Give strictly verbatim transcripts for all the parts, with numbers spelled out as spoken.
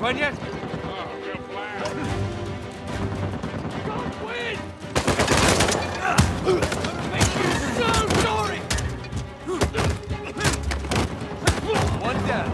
fun yet? Oh, real blast. Don't win! Make you so sorry! One down.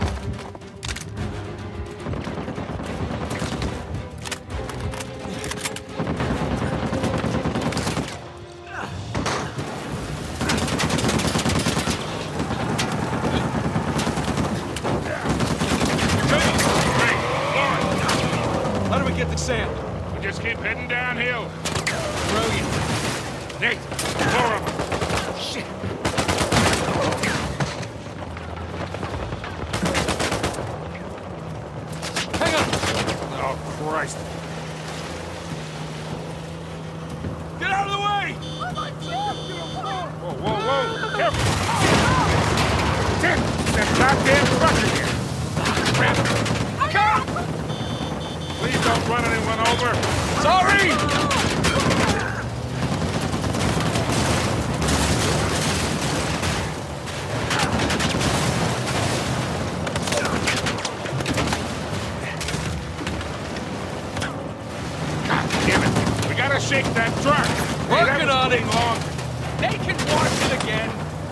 Sam. We just keep heading downhill. Brilliant. Nate, four of them. Shit. Hang on. Oh, Christ. Get out of the way! Whoa, whoa, whoa. Careful. Tim, that goddamn trucker here. Grab him. Come! Please don't run anyone over. Sorry! God damn it. We gotta shake that truck. Working hey, on it. Long. They can wash it again.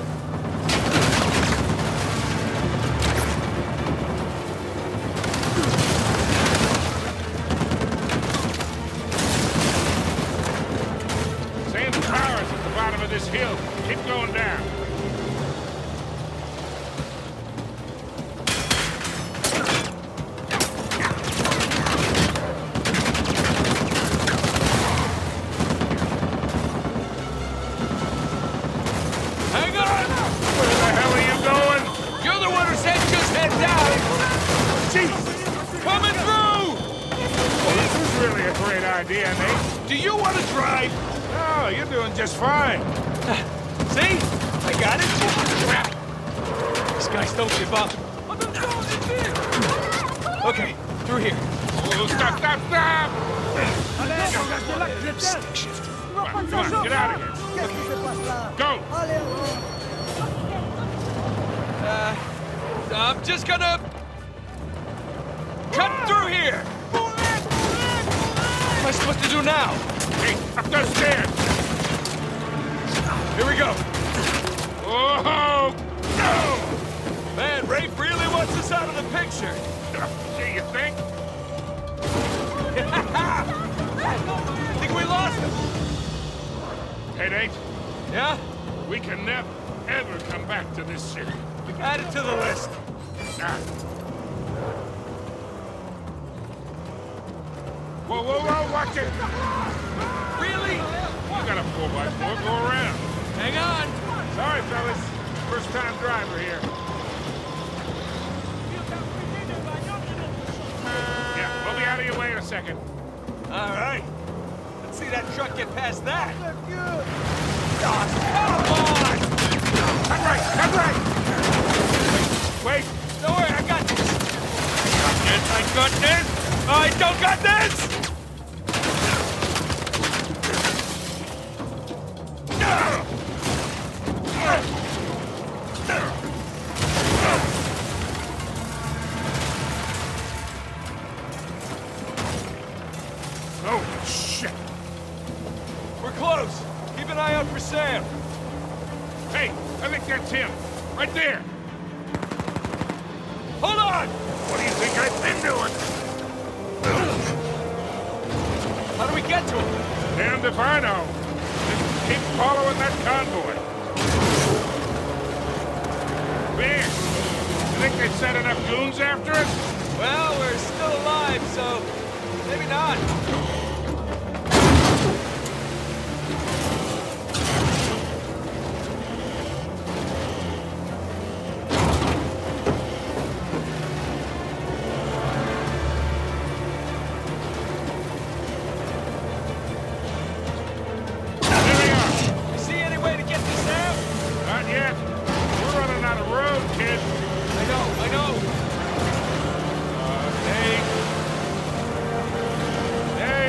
This hill. Keep going down. Hang on! Where the hell are you going? You're the one who said just head down! Jeez! Coming through! Well, this is really a great idea, Nate. Do you want to drive? Oh, you're doing just fine. See? I got it. These guys don't give up. Okay, through here. Oh, stop, stop, stop! Stick shift. Come on, come on, get out of here. Go! Uh, I'm just gonna... cut through here! What am I supposed to do now? Hey, up those stairs! Here we go. Oh, no! Man, Rafe really wants us out of the picture. Gee, you think? Think we lost him? Hey, Nate. Yeah? We can never, ever come back to this city. Add it to the list. Ah. Whoa, whoa, whoa, watch it! Really? You got a four by four, go around. Hang on. Sorry, fellas. First time driver here. Yeah, we'll be out of your way in a second. All right. Let's see that truck get past that. Oh, come on! Cut right, cut right! Wait. Don't worry, I got this. I got this. I don't got this. Oh, shit! We're close. Keep an eye out for Sam. Hey, I think that's him. Right there. Hold on! What do you think I've been doing? How do we get to him? Damned if I know. Just keep following that convoy. Man, you think they sent enough goons after us? Well, we're still alive, so maybe not. There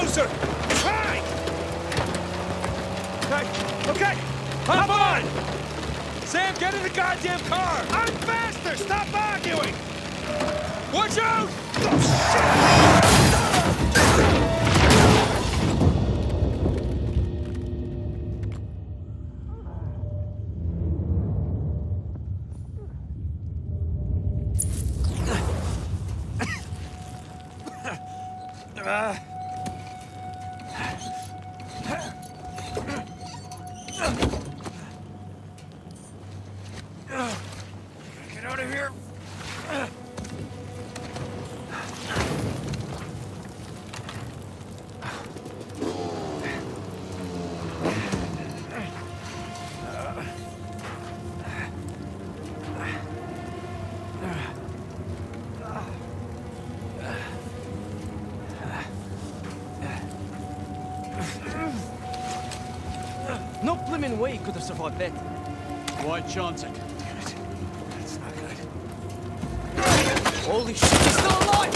closer! Try! Okay, okay! Hop on! Sam, get in the goddamn car! I'm faster! Stop arguing! Watch out! Oh, Uh. Get out of here. No blimmin' way you could have survived that. Why chance it? That's not good. Holy shit, he's still alive!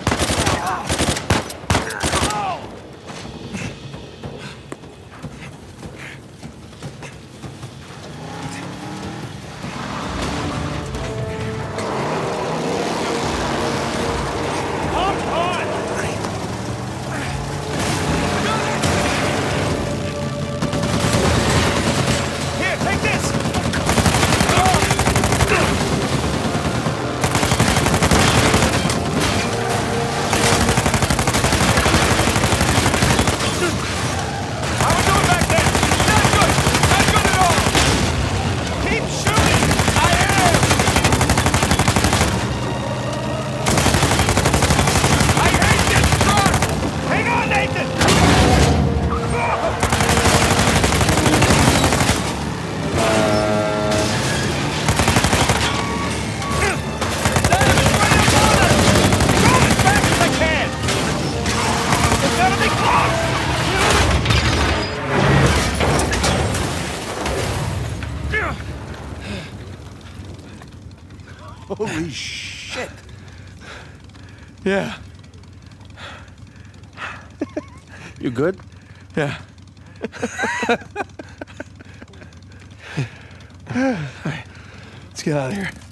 Holy shit! Yeah. You good? Yeah. All right, let's get out of here.